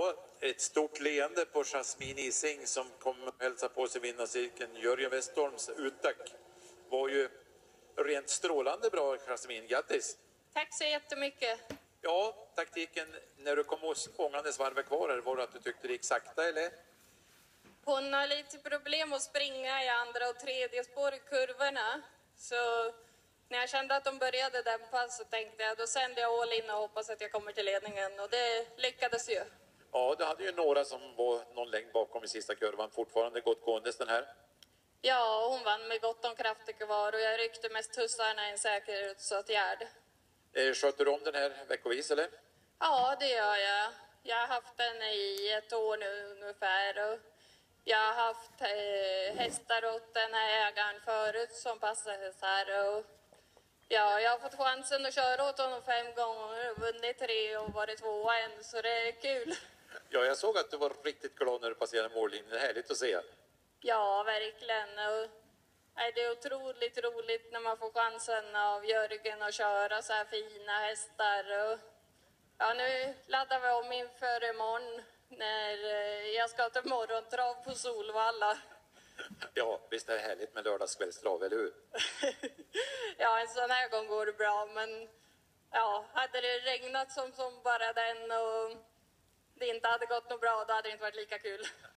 Ja, ett stort leende på Jasmine Ising som kom och hälsade på sig vinnarcirkeln. Jörgen Westholms uttack var ju rent strålande bra, Jasmine. Grattis! Tack så jättemycket. Ja, taktiken när du kom ångandes varvet kvar här, var det att du tyckte det gick sakta eller? Hon har lite problem att springa i andra och tredje spår i kurvorna. Så när jag kände att de började dämpa så tänkte jag, då sänder jag all in och hoppas att jag kommer till ledningen. Och det lyckades ju. Ja, du hade ju några som var någon längd bakom i sista kurvan. Fortfarande gott gåendes den här. Ja, hon vann med gott om krafter kvar och jag ryckte mest tussarna i en säkerhetsåtgärd. Sköter du om den här veckovis eller? Ja, det gör jag. Jag har haft den i 1 år nu ungefär. Och jag har haft hästar åt den här ägaren förut som passhästar. Och ja, jag har fått chansen att köra åt honom 5 gånger och vunnit 3 och varit 2 än, så det är kul. Ja, jag såg att du var riktigt glad när du passerade mållinjen. Det är härligt att se. Ja, verkligen. Och det är otroligt roligt när man får chansen av Jörgen att köra så här fina hästar. Och ja, nu laddar vi om inför imorgon när jag ska ta morgontrav på Solvalla. Ja, visst är det härligt med lördagskvällstrav, eller hur? Ja, en sån här gång går det bra, men ja, hade det regnat som bara den och det inte hade gått något bra, då hade det inte varit lika kul.